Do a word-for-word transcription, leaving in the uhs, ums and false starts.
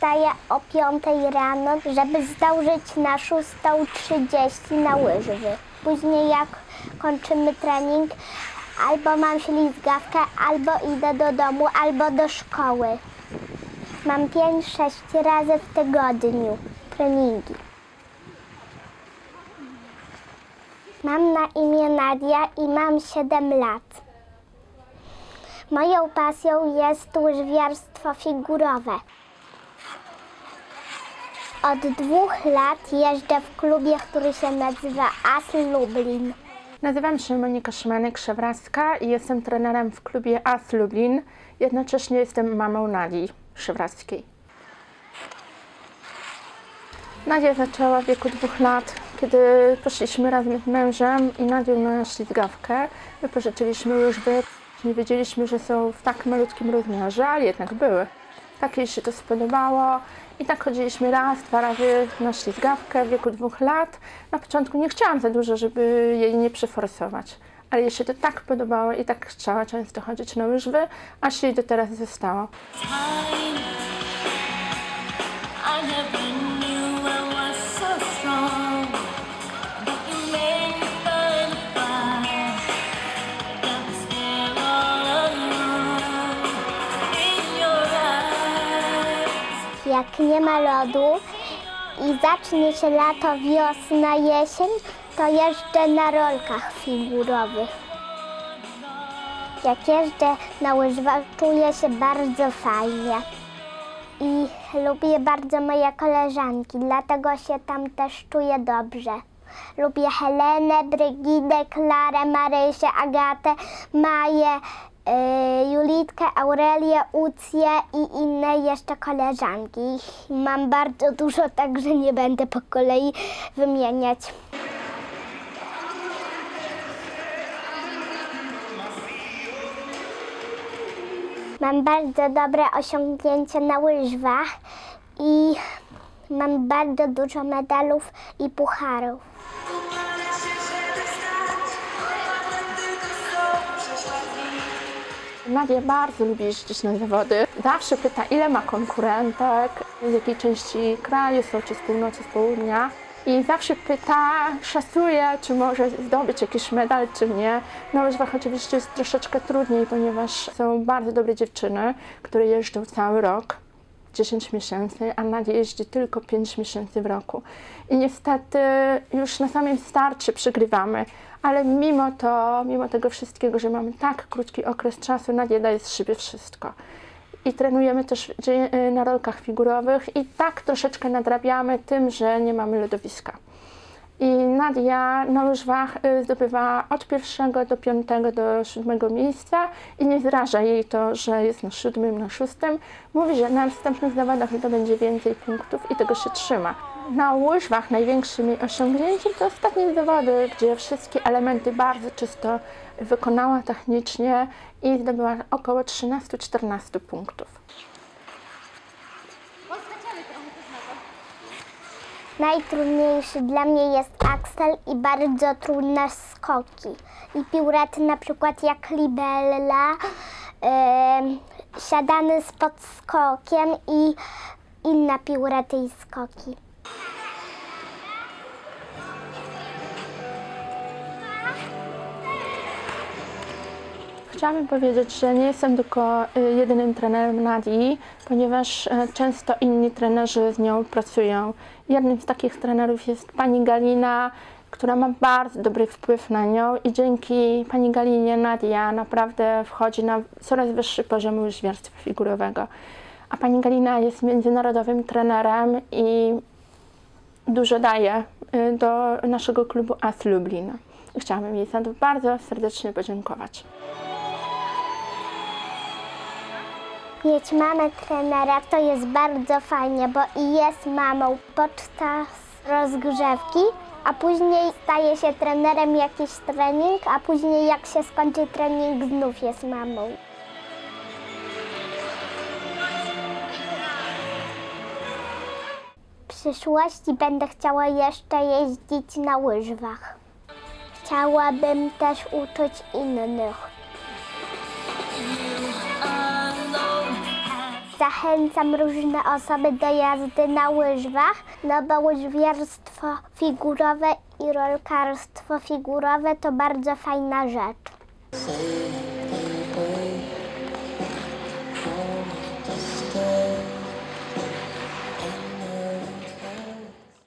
wstaję o piątej rano, żeby zdążyć na szóstą trzydzieści na łyżwy. Później jak kończymy trening, albo mam ślizgawkę, albo idę do domu, albo do szkoły. Mam pięć sześć razy w tygodniu treningi. Mam na imię Nadia i mam siedem lat. Moją pasją jest łyżwiarstwo figurowe. Od dwóch lat jeżdżę w klubie, który się nazywa A S Lublin. Nazywam się Monika Szymanek-Szewracka i jestem trenerem w klubie A S Lublin. Jednocześnie jestem mamą Nadii Szewrackiej. Nadia zaczęła w wieku dwóch lat, kiedy poszliśmy razem z mężem i Nadią na ślizgawkę. Wypożyczyliśmy łyżwy. Nie wiedzieliśmy, że są w tak malutkim rozmiarze, ale jednak były. Tak jej się to spodobało i tak chodziliśmy raz, dwa razy na ślizgawkę w wieku dwóch lat. Na początku nie chciałam za dużo, żeby jej nie przeforsować, ale jej się to tak podobało i tak chciała często chodzić na łyżwy, aż jej do teraz zostało. Jak nie ma lodu i zacznie się lato, wiosna, jesień, to jeżdżę na rolkach figurowych. Jak jeżdżę na łyżwach, czuję się bardzo fajnie. I lubię bardzo moje koleżanki, dlatego się tam też czuję dobrze. Lubię Helenę, Brygidę, Klarę, Marysię, Agatę, Maję, Julitkę, Aurelię, Ucję i inne jeszcze koleżanki. Mam bardzo dużo, także nie będę po kolei wymieniać. Mam bardzo dobre osiągnięcia na łyżwach i mam bardzo dużo medalów i pucharów. Nadia bardzo lubi jeździć na zawody. Zawsze pyta, ile ma konkurentek, z jakiej części kraju są, czy z północy, z południa. I zawsze pyta, szacuje, czy może zdobyć jakiś medal, czy nie. Na łyżwach oczywiście jest troszeczkę trudniej, ponieważ są bardzo dobre dziewczyny, które jeżdżą cały rok, dziesięć miesięcy, a Nadia jeździ tylko pięć miesięcy w roku. I niestety już na samym starcie przegrywamy, ale mimo to, mimo tego wszystkiego, że mamy tak krótki okres czasu, Nadia daje z siebie wszystko. I trenujemy też na rolkach figurowych i tak troszeczkę nadrabiamy tym, że nie mamy lodowiska. I Nadia na łyżwach zdobywa od pierwszego do piątego do siódmego miejsca i nie zraża jej to, że jest na siódmym, na szóstym. Mówi, że na następnych zawodach to będzie więcej punktów i tego się trzyma. Na łyżwach największym jej osiągnięciem to ostatnie zawody, gdzie wszystkie elementy bardzo czysto wykonała technicznie i zdobyła około trzynaście czternaście punktów. Najtrudniejszy dla mnie jest aksel i bardzo trudne skoki. I piórety na przykład jak libella, yy, siadany z podskokiem i inne piórety i skoki. Chciałabym powiedzieć, że nie jestem tylko jedynym trenerem Nadii, ponieważ często inni trenerzy z nią pracują. Jednym z takich trenerów jest pani Galina, która ma bardzo dobry wpływ na nią i dzięki pani Galinie Nadia naprawdę wchodzi na coraz wyższy poziom łyżwiarstwa figurowego. A pani Galina jest międzynarodowym trenerem i dużo daje do naszego klubu A S Lublin. Chciałabym jej za to bardzo serdecznie podziękować. Mieć mamę trenera to jest bardzo fajnie, bo i jest mamą podczas rozgrzewki, a później staje się trenerem jakiś trening, a później jak się skończy trening, znów jest mamą. W przyszłości będę chciała jeszcze jeździć na łyżwach. Chciałabym też uczyć innych. zachęcam różne osoby do jazdy na łyżwach, no bo łyżwiarstwo figurowe i rolkarstwo figurowe to bardzo fajna rzecz.